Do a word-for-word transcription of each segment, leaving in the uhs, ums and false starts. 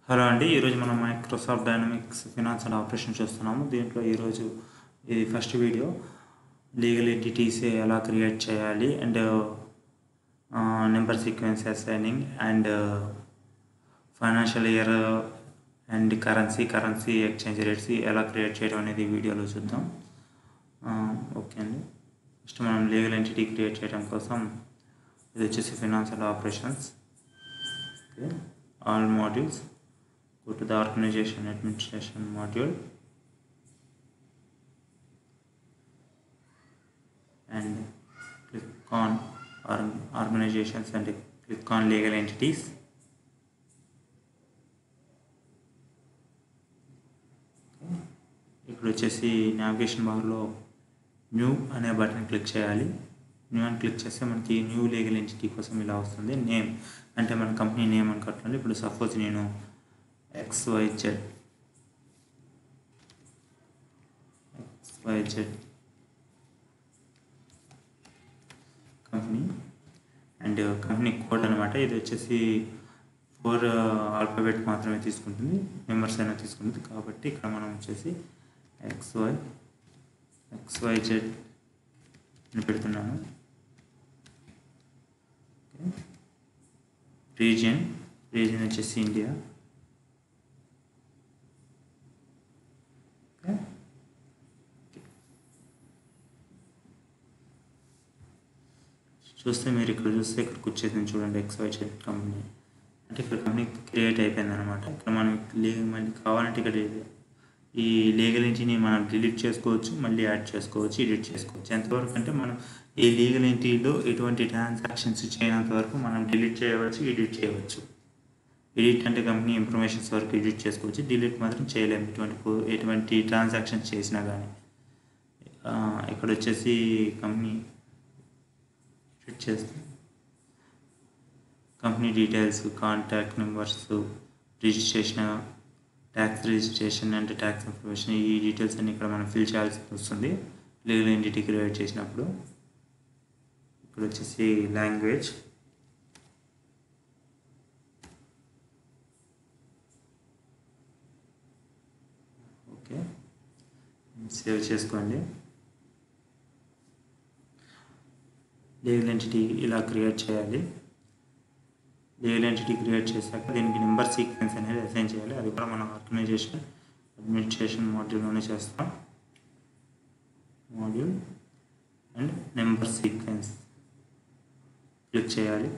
Hello అండి. ఈరోజు మనం Microsoft dynamics finance and operation చూస్తున్నాము. దీంట్లో ఈరోజు ఇది ఫస్ట్ వీడియో. లీగల్ ఎంటిటీస్ ఎలా క్రియేట్ చేయాలి and number sequence assigning and financial year and currency currency exchange rates ఎలా క్రియేట్ చేయడం అనేది వీడియోలో చూద్దాం. ఓకే అండి. ఫస్ట్ మనం లీగల్ ఎంటిటీ క్రియేట్ చేయడం కోసం ఇది వచ్చేసి finance and operations. Okay, all modules. Go to the organization administration module and click on organizations and click on legal entities. ఇక్కడ వచ్చేసి నావిగేషన్ బార్లో న్యూ అనే బటన్ క్లిక్ చేయాలి. న్యూ అని క్లిక్ చేస్తే మనకి న్యూ లీగల్ ఎంటిటీ కోసం ఇలా వస్తుంది. నేమ్ అంటే మన కంపెనీ నేమ్ అని కట్టాలి. ఇప్పుడు సపోజ్ నేను X Y Z X Y Z company and company code అనమాట. ఇది వచ్చేసి ఫోర్ ఆల్ఫాబెట్ మాత్రమే తీసుకుంటుంది, మెంబర్స్ అయినా తీసుకుంటుంది. కాబట్టి ఇక్కడ మనం వచ్చేసి X Y X Y Z అని పెడుతున్నాను. రీజియన్ రీజియన్ వచ్చేసి ఇండియా. చూస్తే మీరు ఇక్కడ చూస్తే ఇక్కడికి వచ్చేసింది చూడండి, ఎక్స్ వై జెడ్ కంపెనీ అంటే ఇక్కడ కంపెనీ క్రియేట్ అయిపోయింది అనమాట. ఇక్కడ మనం లీగల్ మళ్ళీ కావాలంటే ఇక్కడ ఈ లీగల్ ఎంటిటీని మనం డిలీట్ చేసుకోవచ్చు, మళ్ళీ యాడ్ చేసుకోవచ్చు, ఎడిట్ చేసుకోవచ్చు. ఎంతవరకు అంటే మనం ఈ లీగల్ ఎంటిటీలో ఎటువంటి ట్రాన్సాక్షన్స్ చేయనంత వరకు మనం డిలీట్ చేయవచ్చు, ఎడిట్ చేయవచ్చు. ఎడిట్ అంటే కంపెనీ ఇన్ఫర్మేషన్స్ వరకు ఎడిట్ చేసుకోవచ్చు, డిలీట్ మాత్రం చేయలేము ఎటువంటి ఎటువంటి ట్రాన్సాక్షన్స్ చేసినా కానీ. ఇక్కడ వచ్చేసి కంపెనీ ఎడిట్ చేస్తే company details, contact numbers, registration, tax registration అంటే ట్యాక్స్ ఇన్ఫర్మేషన్, ఈ డీటెయిల్స్ అన్ని ఇక్కడ మనం ఫిల్ చేయాల్సి వస్తుంది లీగల్ ఎంటిటీ క్రియేట్ చేసినప్పుడు. ఇక్కడ వచ్చేసి లాంగ్వేజ్, ఓకే సేవ్ చేసుకోండి. లీగల్ ఎంటిటీ ఇలా క్రియేట్ చేయాలి. లీగల్ ఎంటిటీ క్రియేట్ చేశాక దీనికి నెంబర్ సీక్వెన్స్ అనేది అసైన్ చేయాలి. అది కూడా మనం ఆర్గనైజేషన్ అడ్మినిస్ట్రేషన్ మాడ్యూల్లోనే చేస్తాం. Module and number sequence click చేయాలి.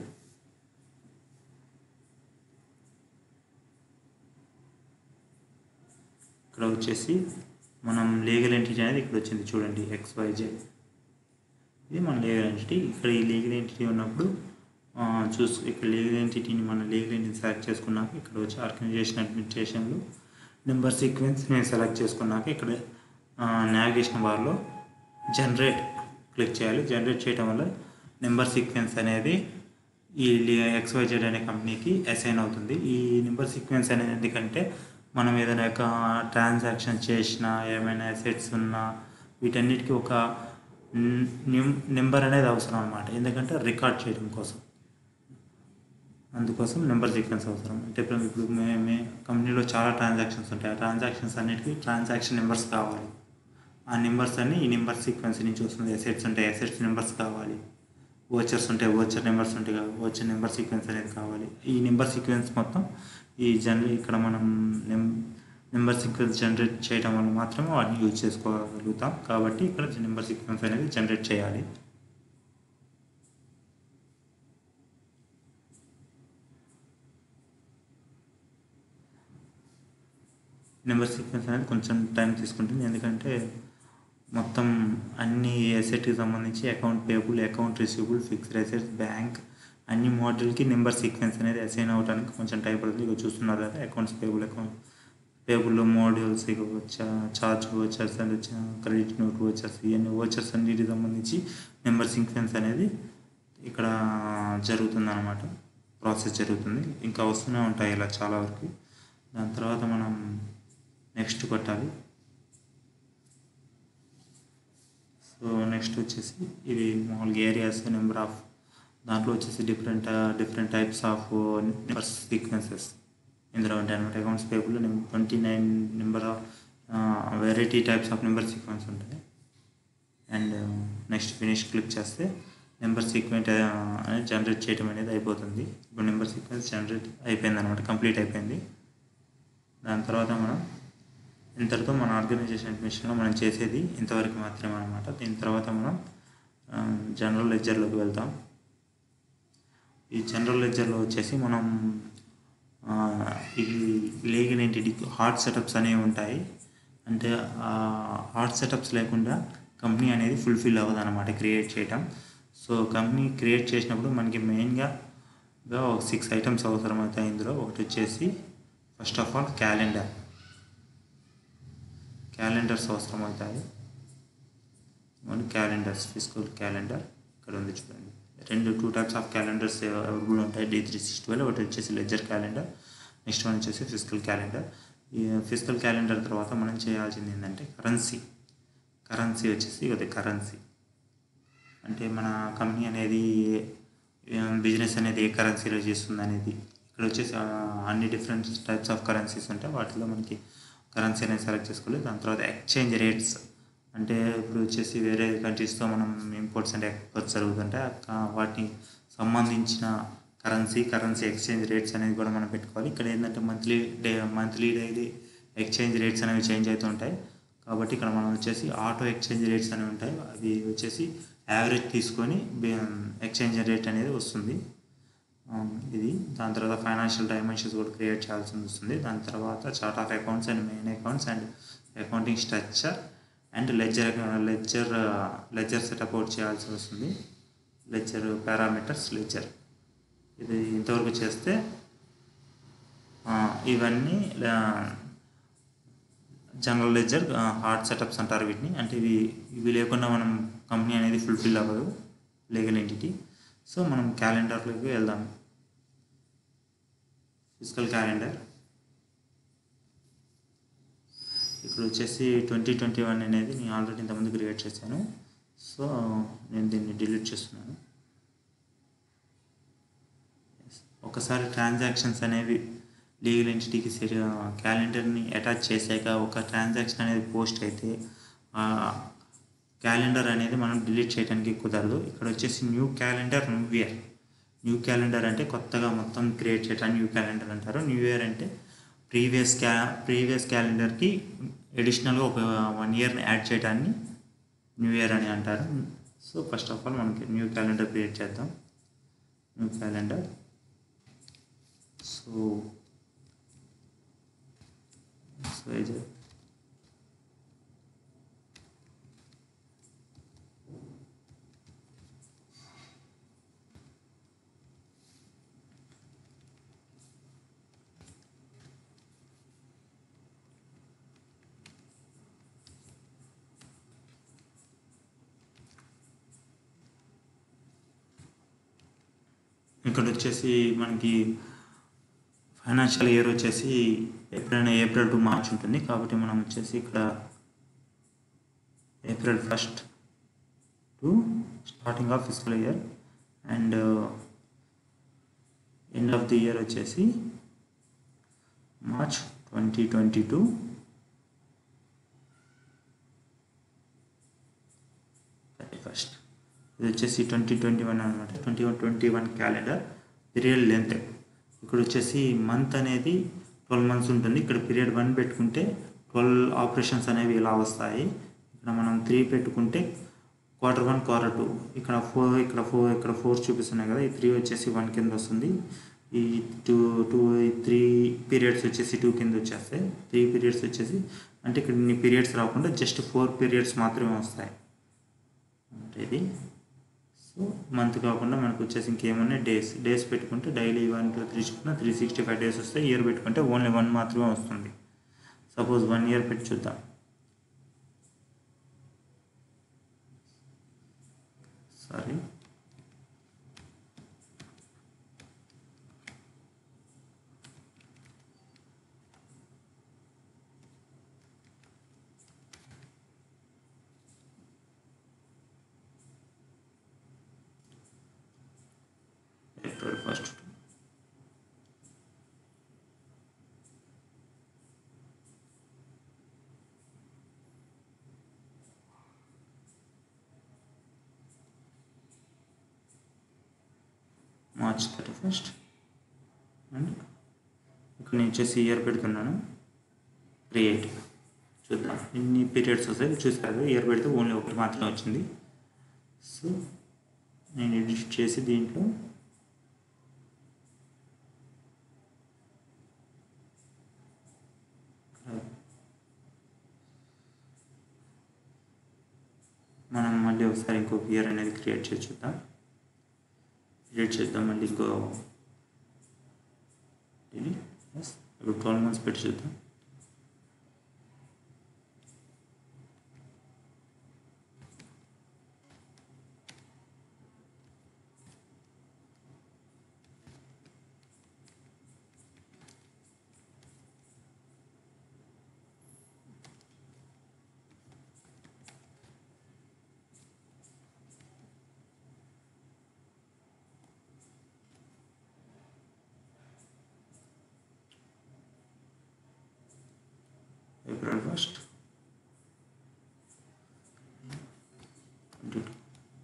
ఇక్కడ వచ్చేసి మనం లీగల్ ఎంటిటీ అనేది ఇక్కడ వచ్చింది చూడండి, ఎక్స్ వై జెడ్. ఇది మన లీగల్ ఎంటిటీ. ఇక్కడ ఈ లీగల్ ఎంటిటీ ఉన్నప్పుడు చూసు ఇక్కడ లీగల్ ఎంటిటీని మన లీగల్ ఎంటిటీ సెలెక్ట్ చేసుకున్నాక ఇక్కడ వచ్చి ఆర్గనైజేషన్ అడ్మినిస్ట్రేషన్లో నెంబర్ సీక్వెన్స్ నేను సెలెక్ట్ చేసుకున్నాక ఇక్కడ నావిగేషన్ బార్లో జనరేట్ క్లిక్ చేయాలి. జనరేట్ చేయడం వల్ల నెంబర్ సీక్వెన్స్ అనేది ఈ ఎక్స్ వై జెడ్ అనే కంపెనీకి అసైన్ అవుతుంది. ఈ నెంబర్ సీక్వెన్స్ అనేది ఎందుకంటే మనం ఏదైనా ఒక ట్రాన్సాక్షన్ చేసినా, ఏమైనా అసెట్స్ ఉన్నా వీటన్నిటికీ ఒక నెంబర్ అనేది అవసరం అన్నమాట. ఎందుకంటే రికార్డ్ చేయడం కోసం, అందుకోసం నెంబర్ సీక్వెన్స్ అవసరం. అంటే ఇప్పుడు ఇప్పుడు మే కంపెనీలో చాలా ట్రాన్సాక్షన్స్ ఉంటాయి. ఆ ట్రాన్సాక్షన్స్ అన్నిటికీ ట్రాన్సాక్షన్ నెంబర్స్ కావాలి. ఆ నెంబర్స్ అన్ని ఈ నెంబర్ సీక్వెన్స్ నుంచి వస్తుంది. అసెట్స్ ఉంటాయి, అసెట్స్ నెంబర్స్ కావాలి. ఓచర్స్ ఉంటాయి, ఓచర్ నెంబర్స్ ఉంటాయి, ఓచర్ నెంబర్ సీక్వెన్స్ అనేది కావాలి. ఈ నెంబర్ సీక్వెన్స్ మొత్తం ఈ జనరే ఇక్కడ మనం నెం నెంబర్ సీక్వెన్స్ జనరేట్ చేయడం వల్ల మాత్రమే వాటిని యూజ్ చేసుకోగలుగుతాం. కాబట్టి ఇక్కడ నెంబర్ సీక్వెన్స్ అనేది జనరేట్ చేయాలి. నెంబర్ సీక్వెన్స్ అనేది కొంచెం టైం తీసుకుంటుంది, ఎందుకంటే మొత్తం అన్ని అసెట్కి సంబంధించి account payable, account receivable, fixed assets, bank అన్ని మోడల్కి నెంబర్ సీక్వెన్స్ అనేది అసైన్ అవ్వడానికి కొంచెం టైం పడుతుంది. ఇక చూస్తున్నారు కదా, అకౌంట్స్ పేబుల్ అకౌంట్ పేబుల్లో మోడల్స్, ఇక వచ్చా చార్జ్ ఓచర్స్ అండ్ వచ్చా క్రెడిట్ నోట్ ఓచర్స్, ఇవన్నీ ఓచర్స్ అన్నిటికి సంబంధించి నెంబర్ సీక్వెన్స్ అనేది ఇక్కడ జరుగుతుంది అన్నమాట. ప్రాసెస్ జరుగుతుంది, ఇంకా వస్తూనే ఉంటాయి ఇలా చాలా వరకు. దాని తర్వాత మనం నెక్స్ట్ కొట్టాలి. సో నెక్స్ట్ వచ్చేసి ఇవి మామూలుగా ఏరియాస్, నెంబర్ ఆఫ్ దాంట్లో వచ్చేసి different different types of number sequences ఇందులో ఉంటాయి అనమాట. Accounts payable twenty nine number of variety types of number sequence ఉంటాయి. అండ్ నెక్స్ట్ ఫినిష్ క్లిక్ చేస్తే నెంబర్ సీక్వెన్స్ అనేది జనరేట్ చేయడం అనేది అయిపోతుంది. ఇప్పుడు నెంబర్ సీక్వెన్స్ జనరేట్ అయిపోయింది అనమాట, కంప్లీట్ అయిపోయింది. దాని తర్వాత మనం ఇంతటితో మన ఆర్గనైజేషన్ అడ్మిషన్లో మనం చేసేది ఇంతవరకు మాత్రమే అనమాట. దీని తర్వాత మనం జనరల్ లెడ్జర్లోకి వెళ్తాం. ఈ జనరల్ లెడ్జర్లో వచ్చేసి మనం ఈ లీగల్ ఎంటిటీకి హార్డ్ సెటప్స్ అనేవి ఉంటాయి. అంటే హార్డ్ సెటప్స్ లేకుండా కంపెనీ అనేది ఫుల్ఫిల్ అవ్వదు అనమాట క్రియేట్ చేయటం. సో కంపెనీ క్రియేట్ చేసినప్పుడు మనకి మెయిన్గా ఒక సిక్స్ ఐటమ్స్ అవసరం అవుతాయి. ఇందులో ఒకటి వచ్చేసి first of all calendar calendars అవసరం అవుతాయి. క్యాలెండర్స్ ఫిజికల్ క్యాలెండర్ ఇక్కడ ఉంది చూడండి. రెండు two types of calendars available ఉంటాయి, డి త్రీ సిక్స్టీ ట్వెల్వ్. ఒకటి వచ్చేసి లెడ్జర్ క్యాలెండర్, నెక్స్ట్ వన్ వచ్చేసి ఫిజికల్ క్యాలెండర్. ఈ ఫిజికల్ క్యాలెండర్ తర్వాత మనం చేయాల్సింది ఏంటంటే కరెన్సీ. కరెన్సీ వచ్చేసి ఇది కరెన్సీ అంటే మన కంపెనీ అనేది బిజినెస్ అనేది ఏ కరెన్సీలో చేస్తుంది అనేది. ఇక్కడ వచ్చేసి అన్ని డిఫరెంట్ టైప్స్ ఆఫ్ కరెన్సీస్ ఉంటాయి. వాటిలో మనకి కరెన్సీ అనేది సెలెక్ట్ చేసుకోవాలి. దాని తర్వాత ఎక్స్చేంజ్ రేట్స్ అంటే ఇప్పుడు వచ్చేసి వేరే కంట్రీస్తో మనం ఇంపోర్ట్స్ అండ్ ఎక్స్పోర్ట్స్ జరుగుతుంటాయి. వాటికి సంబంధించిన కరెన్సీ కరెన్సీ ఎక్స్చేంజ్ రేట్స్ అనేది కూడా మనం పెట్టుకోవాలి. ఇక్కడ ఏంటంటే monthly day monthly daily exchange rates అనేవి చేంజ్ అవుతూ ఉంటాయి. కాబట్టి ఇక్కడ మనం వచ్చేసి ఆటో ఎక్స్చేంజ్ రేట్స్ అనేవి ఉంటాయి. అవి వచ్చేసి యావరేజ్ తీసుకొని ఎక్స్చేంజ్ రేట్ అనేది వస్తుంది ఇది. దాని తర్వాత ఫైనాన్షియల్ డైమెన్షన్స్ కూడా క్రియేట్ చేయాల్సి వస్తుంది. దాని తర్వాత chart of accounts and main accounts and accounting structure and ledger ledger ledger setup out చేయాల్సి వస్తుంది. లెడ్జర్ పారామీటర్స్ లెడ్జర్ ఇది ఇంతవరకు చేస్తే ఇవన్నీ జనరల్ లెడ్జర్ హార్డ్ సెటప్స్ అంటారు వీటిని. అంటే ఇవి ఇవి లేకుండా మనం కంపెనీ అనేది ఫుల్ఫిల్ అవ్వదు లీగల్ ఎంటిటీ. సో మనం క్యాలెండర్లోకి వెళ్దాం. ఫిజికల్ క్యాలెండర్ ఇక్కడ వచ్చేసి ట్వంటీ ట్వంటీ వన్ అనేది నేను ఆల్రెడీ ఇంతకుముందు క్రియేట్ చేశాను. సో నేను దీన్ని డిలీట్ చేస్తున్నాను. ఒకసారి ట్రాన్సాక్షన్స్ అనేవి లీగల్ ఎంటిటీకి క్యాలెండర్ని అటాచ్ చేశాక ఒక ట్రాన్సాక్షన్ అనేది పోస్ట్ అయితే క్యాలెండర్ అనేది మనం డిలీట్ చేయడానికి కుదరదు. ఇక్కడ వచ్చేసి new calendar new year. New calendar అంటే కొత్తగా మొత్తం క్రియేట్ చేయడానికి న్యూ క్యాలెండర్ అంటారు. న్యూ ఇయర్ అంటే ప్రీవియస్ క్యా ప్రీవియస్ క్యాలెండర్కి ఎడిషనల్గా ఒక వన్ ఇయర్ని యాడ్ చేయడాన్ని న్యూ ఇయర్ అని అంటారు. సో ఫస్ట్ ఆఫ్ ఆల్ మనకి న్యూ క్యాలెండర్ క్రియేట్ చేద్దాం. న్యూ క్యాలెండర్ సో సో ఇక్కడ వచ్చేసి మనకి ఫైనాన్షియల్ ఇయర్ వచ్చేసి ఏప్రిల్ ఏప్రిల్ టు మార్చ్ ఉంటుంది. కాబట్టి మనం వచ్చేసి ఇక్కడ April first to starting of physical year and end of the year వచ్చేసి March twenty twenty two thirty first ఇది వచ్చేసి ట్వంటీ ట్వంటీ వన్ అనమాట. Twenty one twenty one calendar period length ఇక్కడ వచ్చేసి మంత్ అనేది ట్వెల్వ్ మంత్స్ ఉంటుంది. ఇక్కడ period one పెట్టుకుంటే ట్వెల్వ్ ఆపరేషన్స్ అనేవి ఇలా వస్తాయి. ఇక్కడ మనం త్రీ పెట్టుకుంటే క్వార్టర్ వన్ క్వార్టర్ టూ ఇక్కడ ఫోర్ ఇక్కడ ఫోర్ ఇక్కడ ఫోర్ చూపిస్తున్నాయి కదా. ఈ త్రీ వచ్చేసి వన్ కింద వస్తుంది. ఈ టూ టూ త్రీ పీరియడ్స్ వచ్చేసి టూ కింద వచ్చేస్తాయి. త్రీ పీరియడ్స్ వచ్చేసి అంటే ఇక్కడ ఇన్ని పీరియడ్స్ రాకుండా జస్ట్ ఫోర్ పీరియడ్స్ మాత్రమే వస్తాయి అంటే ఇది. సో మంత్ కాకుండా మనకు వచ్చేసి ఇంకేమన్నా డేస్ డేస్ పెట్టుకుంటే డైలీ వన్ టూ త్రీ చూసుకున్న త్రీ సిక్స్టీ ఫైవ్ డేస్ వస్తాయి. ఇయర్ పెట్టుకుంటే ఓన్లీ వన్ మాత్రమే వస్తుంది. సపోజ్ వన్ ఇయర్ పెట్టి చూద్దాం. Sorry April first March thirty first and ఇక్కడ నేను వచ్చేసి ఇయర్ పెడుతున్నాను, క్రియేట్. చూద్దాం ఎన్ని పీరియడ్స్ వస్తాయి. చూసారు ఇయర్ పెడితే ఓన్లీ ఒకటి మాత్రమే వచ్చింది. సో నేను ఎడిట్ చేసి దీంట్లో మనం మళ్ళీ ఒకసారి ఇంకొక ఇయర్ అనేది క్రియేట్ చేసి చూద్దాం. క్రియేట్ చేద్దాం మళ్ళీ ఇంకో ఇప్పుడు ట్వెల్వ్ మంత్స్ పెట్టి చూద్దాం. April first, twenty-two.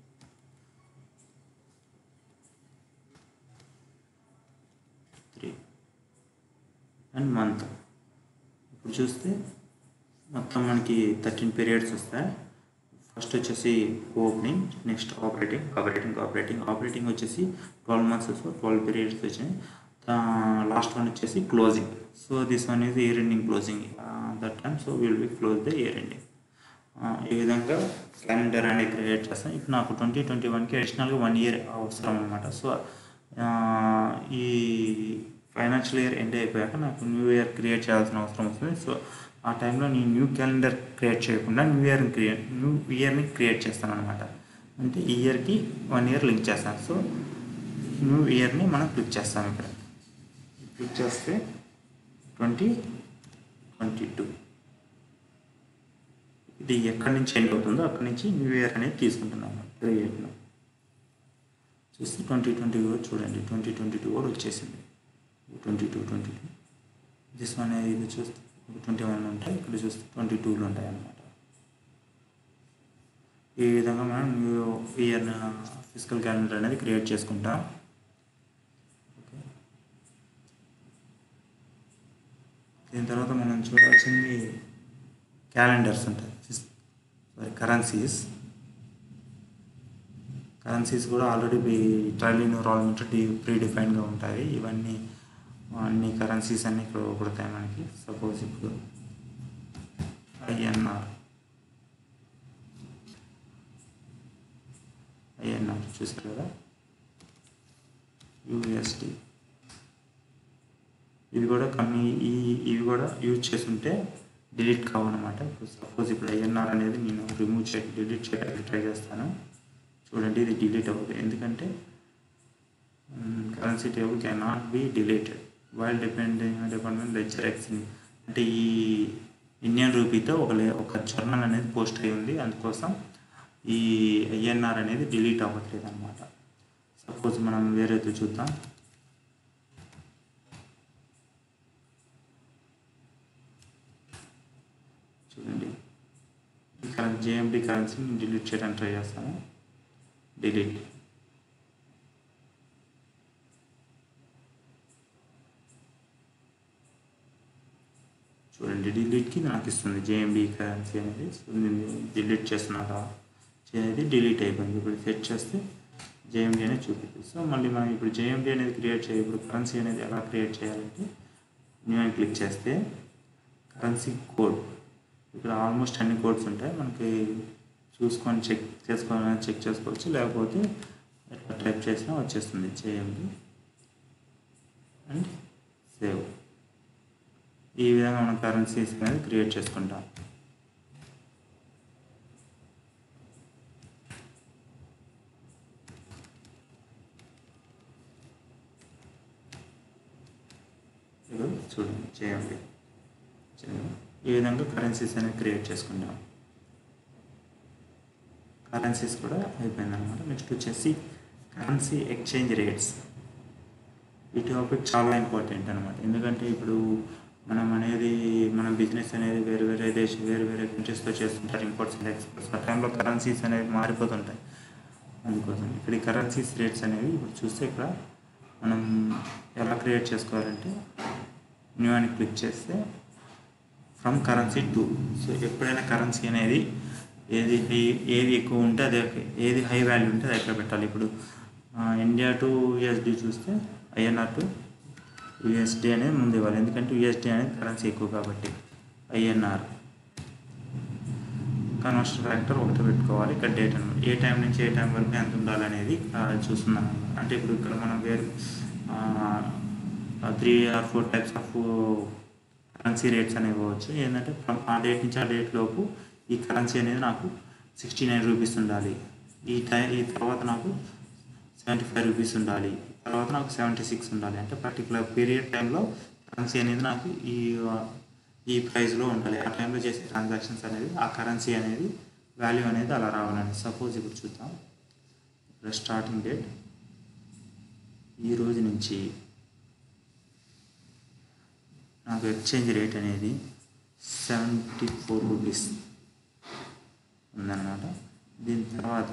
Three and month. ఇప్పుడు చూస్తే మొత్తం మనకి థర్టీన్ పీరియడ్స్ వస్తాయి. ఫస్ట్ వచ్చేసి opening, next operating, operating operating operating వచ్చేసి twelve months, so twelve periods వచ్చాయి. లాస్ట్ వన్ వచ్చేసి closing. So this one is year ending closing that time. So will be close the year ending. ఈ విధంగా calendar అనేది create చేస్తాను. ఇప్పుడు నాకు twenty twenty వన్కి అడిషనల్గా వన్ ఇయర్ అవసరం అనమాట. సో ఈ ఫైనాన్షియల్ ఇయర్ ఎండ్ అయిపోయాక నాకు న్యూ ఇయర్ క్రియేట్ చేయాల్సిన అవసరం వస్తుంది. సో ఆ టైంలో నేను న్యూ క్యాలెండర్ క్రియేట్ చేయకుండా న్యూ ఇయర్ని క్రియేట్ న్యూ ఇయర్ని క్రియేట్ చేస్తాను అనమాట. అంటే ఈ ఇయర్కి వన్ ఇయర్ లింక్ చేస్తాను. సో న్యూ ఇయర్ని మనం క్లిక్ చేస్తాం. ఇక్కడ క్లిక్ చేస్తే ట్వంటీ ట్వంటీ టూ ఇది ఎక్కడి నుంచి ఎండ్ అవుతుందో అక్కడి నుంచి న్యూ ఇయర్ అనేది తీసుకుంటున్నాము. క్రియేట్లో చూస్తే ట్వంటీ ట్వంటీ కూడా చూడండి, ట్వంటీ ట్వంటీ టూ కూడా వచ్చేసింది. Twenty two twenty two this one ఇది చూస్తే ట్వంటీ వన్ ఉంటాయి, ఇక్కడ చూస్తే ట్వంటీ టూలు ఉంటాయి అన్నమాట. ఈ విధంగా మనం న్యూ ఇయర్ ఫిజికల్ క్యాలెండర్ అనేది క్రియేట్ చేసుకుంటాం. ఓకే, దీని తర్వాత మనం చూడాల్సింది క్యాలెండర్స్ ఉంటాయి, సారీ కరెన్సీస్. కరెన్సీస్ కూడా ఆల్రెడీ ట్రైల్ ఎన్విరాన్మెంట్ ప్రీ డిఫైన్గా ఉంటాయి. ఇవన్నీ అన్ని కరెన్సీస్ అన్నీ ఇక్కడ కొడతాయి మనకి. సపోజ్ ఇప్పుడు ఐఎన్ఆర్ ఐఎన్ఆర్ చూసారు కదా, యూఎస్డి ఇవి కూడా కమ్మి ఈ ఇవి కూడా యూజ్ చేస్తుంటే డిలీట్ కావన్నమాట. ఇప్పుడు సపోజ్ ఇప్పుడు ఐఎన్ఆర్ అనేది నేను రిమూవ్ చే డిలీట్ చేయడానికి ట్రై చేస్తాను. చూడండి ఇది డిలీట్ అవ్వదు, ఎందుకంటే currency table can not be deleted while depending department ledger exchange. అంటే ఈ ఇండియన్ రూపీతో ఒక ఒక జర్నల్ అనేది పోస్ట్ అయి ఉంది, అందుకోసం ఈ ఐఎన్ఆర్ అనేది డిలీట్ అవ్వట్లేదు అనమాట. సపోజ్ మనం వేరేది చూద్దాం. చూడండి ఈ కరెన్సీ జేఎండి కరెన్సీని డిలీట్ చేయడానికి ట్రై చేస్తాను. డిలీట్ చూడండి, డిలీట్కి నాకు ఇస్తుంది జేఎండి కరెన్సీ అనేది. సో నేను డిలీట్ చేస్తున్నాక అనేది డిలీట్ అయిపోయింది. ఇప్పుడు సెట్ చేస్తే జేఎండి అనేది చూపిస్తుంది. సో మళ్ళీ మనం ఇప్పుడు జేఎండి అనేది క్రియేట్ చేయాలి. ఇప్పుడు కరెన్సీ అనేది ఎలా క్రియేట్ చేయాలంటే న్యూ అని క్లిక్ చేస్తే కరెన్సీ కోడ్, ఇక్కడ ఆల్మోస్ట్ అన్ని కోడ్స్ ఉంటాయి. మనకి చూసుకొని చెక్ చేసుకోవాలని చెక్ చేసుకోవచ్చు, లేకపోతే ఎట్లా టైప్ చేసినా వచ్చేస్తుంది జేఎండి అండ్ సేవ్. ఈ విధంగా మనం కరెన్సీస్ అనేది క్రియేట్ చేసుకుంటాం. చూడండి చేయండి, ఈ విధంగా కరెన్సీస్ అనేది క్రియేట్ చేసుకుంటాం. కరెన్సీస్ కూడా అయిపోయిందన్నమాట. నెక్స్ట్ వచ్చేసి కరెన్సీ ఎక్స్చేంజ్ రేట్స్. ఈ టాపిక్ చాలా ఇంపార్టెంట్ అనమాట. ఎందుకంటే ఇప్పుడు మనం అనేది మన బిజినెస్ అనేది వేరే వేరే దేశం వేరే వేరే కంట్రీస్తో చేస్తుంటారు, ఇంపోర్ట్స్ అండ్ ఎక్స్పోర్ట్స్. ఆ టైంలో కరెన్సీస్ అనేవి మారిపోతుంటాయి. అందుకోసం ఇక్కడ ఈ కరెన్సీస్ రేట్స్ అనేవి ఇప్పుడు చూస్తే ఇక్కడ మనం ఎలా క్రియేట్ చేసుకోవాలంటే న్యూ అని క్లిక్ చేస్తే ఫ్రమ్ కరెన్సీ టు. సో ఎప్పుడైనా కరెన్సీ అనేది ఏది హై ఏది ఎక్కువ ఉంటే అదే ఏది హై వాల్యూ ఉంటే అది ఎక్కడ పెట్టాలి. ఇప్పుడు ఇండియా టు యూఎస్డి చూస్తే ఐఎన్ఆర్ టు యూఎస్డి అనేది ముందు ఇవ్వాలి, ఎందుకంటే యూఎస్డి అనేది కరెన్సీ ఎక్కువ కాబట్టి. ఐఎన్ఆర్ కన్వర్షన్ ఫ్యాక్టర్ ఒకటి పెట్టుకోవాలి. ఇక్కడ డేట్ అనమాట, ఏ టైం నుంచి ఏ టైం వరకు ఎంత ఉండాలనేది చూస్తున్నాం. అంటే ఇప్పుడు ఇక్కడ మనం వేరు three or four types of currency rates అనేవి ఇవ్వచ్చు. ఏంటంటే ఆ డేట్ నుంచి ఆ డేట్ లోపు ఈ కరెన్సీ అనేది నాకు సిక్స్టీ నైన్ రూపీస్ ఉండాలి, ఈ టైం ఈ తర్వాత నాకు సెవెంటీ ఫైవ్ రూపీస్ ఉండాలి, తర్వాత నాకు సెవెంటీ సిక్స్ ఉండాలి. అంటే పర్టికులర్ పీరియడ్ టైంలో కరెన్సీ అనేది నాకు ఈ ఈ ప్రైస్లో ఉండాలి. ఆ టైంలో చేసే ట్రాన్సాక్షన్స్ అనేది ఆ కరెన్సీ అనేది వాల్యూ అనేది అలా రావాలని. సపోజ్ ఇప్పుడు చూద్దాం, ఇక్కడ స్టార్టింగ్ డేట్ ఈ రోజు నుంచి నాకు ఎక్స్చేంజ్ రేట్ అనేది సెవెంటీ ఫోర్ రూపీస్ ఉందన్నమాట. దీని తర్వాత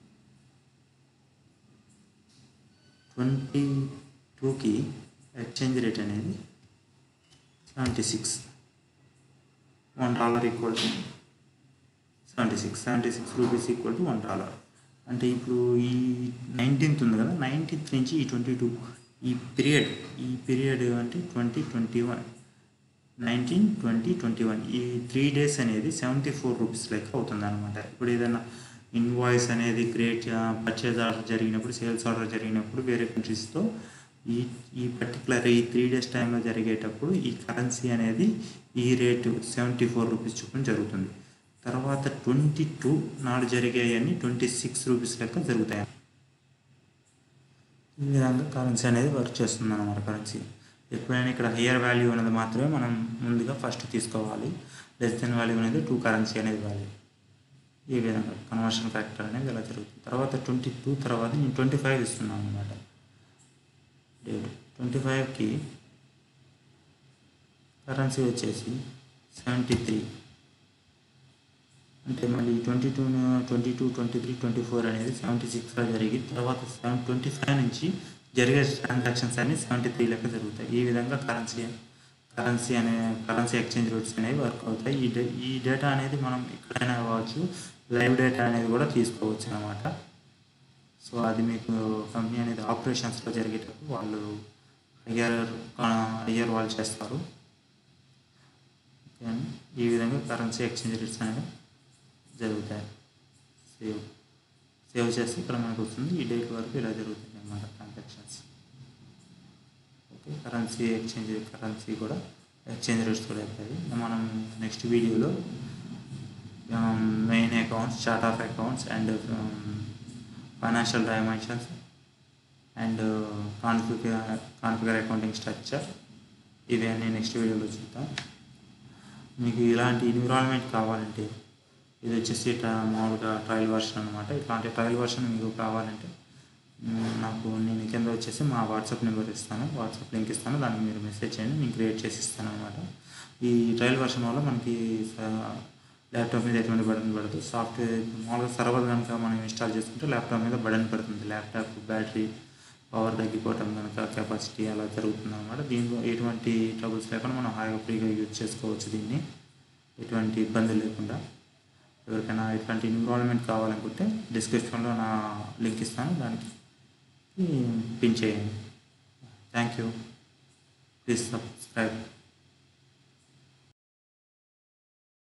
ట్వంటీ టూకి ఎక్స్చేంజ్ రేట్ అనేది seventy six, one dollar equal to seventy six seventy six rupees equal to one dollar. అంటే ఇప్పుడు ఈ నైన్టీన్త్ ఉంది కదా, నైన్టీన్త్ నుంచి ఈ ట్వంటీ టూ ఈ పీరియడ్ ఈ పీరియడ్ అంటే twenty twenty one nineteen twenty twenty one ఈ త్రీ డేస్ అనేది సెవెంటీ ఫోర్ రూపీస్ లెక్క అవుతుంది అనమాట. ఇప్పుడు ఏదైనా ఇన్వాయిస్ అనేది క్రియేట్ పర్చేజ్ ఆర్డర్ జరిగినప్పుడు, సేల్స్ ఆర్డర్ జరిగినప్పుడు వేరే కంట్రీస్తో ఈ ఈ పర్టికులర్ ఈ త్రీ డేస్ టైంలో జరిగేటప్పుడు ఈ కరెన్సీ అనేది ఈ రేటు సెవెంటీ ఫోర్ రూపీస్ చొప్పున జరుగుతుంది. తర్వాత ట్వంటీ టూ నాడు జరిగేవన్నీ ట్వంటీ సిక్స్ రూపీస్ లెక్క జరుగుతాయి. ఈ విధంగా కరెన్సీ అనేది వర్క్ చేస్తుంది అన్నమాట. కరెన్సీ ఎప్పుడైనా ఇక్కడ హయ్యర్ వాల్యూ అనేది మాత్రమే మనం ముందుగా ఫస్ట్ తీసుకోవాలి, లెస్ దెన్ వాల్యూ అనేది టూ కరెన్సీ అనేది వాల్యూ. ఈ విధంగా కన్వర్షన్ ఫ్యాక్టర్ అనేది ఇలా జరుగుతుంది. తర్వాత ట్వంటీ టూ తర్వాత నేను ట్వంటీ ఫైవ్ ఇస్తున్నాను అనమాట డేట్. ట్వంటీ ఫైవ్కి కరెన్సీ వచ్చేసి సెవెంటీ త్రీ, అంటే మళ్ళీ twenty two twenty two twenty three twenty four అనేది సెవెంటీ సిక్స్గా జరిగి తర్వాత సెవెన్ ట్వంటీ ఫైవ్ నుంచి జరిగే ట్రాన్సాక్షన్స్ అన్నీ సెవెంటీ త్రీ లెక్క జరుగుతాయి. ఈ విధంగా కరెన్సీ కరెన్సీ అనే కరెన్సీ ఎక్స్చేంజ్ రేట్స్ అనేవి వర్క్ అవుతాయి. ఈ డే ఈ డేటా అనేది మనం ఎక్కడైనా కావచ్చు, లైవ్ డేటా అనేది కూడా తీసుకోవచ్చు అన్నమాట. సో అది మీకు కంపెనీ అనేది ఆపరేషన్స్లో జరిగేటప్పుడు వాళ్ళు హయ్యర్ హయ్యర్ వాళ్ళు చేస్తారు. ఈ విధంగా కరెన్సీ ఎక్స్చేంజ్ రేట్స్ అనేవి జరుగుతాయి. సేవ్ సేవ్ చేస్తే ఇక్కడ మనకు వస్తుంది, ఈ డేట్ వరకు ఇలా జరుగుతుంది అన్నమాట transactions. Okay, currency exchange currency కూడా ఎక్స్చేంజ్ రేట్స్ కూడా అవుతాయి. మనం నెక్స్ట్ వీడియోలో main accounts, chart of accounts and financial dimensions and configure configure accounting structure ఇవన్నీ నెక్స్ట్ వీడియోలో చూద్దాం. మీకు ఇలాంటి ఎన్విరాన్మెంట్ కావాలంటే ఇది వచ్చేసి మామూలుగా ట్రయల్ వర్షన్ అనమాట. ఇట్లాంటి ట్రయల్ వర్షన్ మీకు కావాలంటే నాకు నేను కింద వచ్చేసి మా వాట్సాప్ నెంబర్ ఇస్తాను, వాట్సాప్ లింక్ ఇస్తాను, దానికి మీరు మెసేజ్ చేయండి, నేను క్రియేట్ చేసి ఇస్తాను అనమాట. ఈ ట్రయల్ వర్షన్ వల్ల మనకి ల్యాప్టాప్ మీద ఎటువంటి బటన్ పడుతుంది. సాఫ్ట్వేర్ మామూలుగా సర్వర్ కనుక మనం ఇన్స్టాల్ చేసుకుంటే ల్యాప్టాప్ మీద బటన్ పడుతుంది. ల్యాప్టాప్ బ్యాటరీ పవర్ తగ్గిపోవటం కనుక కెపాసిటీ అలా జరుగుతుంది అనమాట. దీంట్లో ఎటువంటి ట్రబుల్స్ లేకుండా మనం హాయిగా ఫ్రీగా యూజ్ చేసుకోవచ్చు దీన్ని, ఎటువంటి ఇబ్బంది లేకుండా. ఎవరికైనా ఇట్లాంటి ఎన్విరాన్మెంట్ కావాలనుకుంటే డిస్క్రిప్షన్లో నా లింక్ ఇస్తాను, దానికి పిన్ చేయండి. Thank you, please subscribe.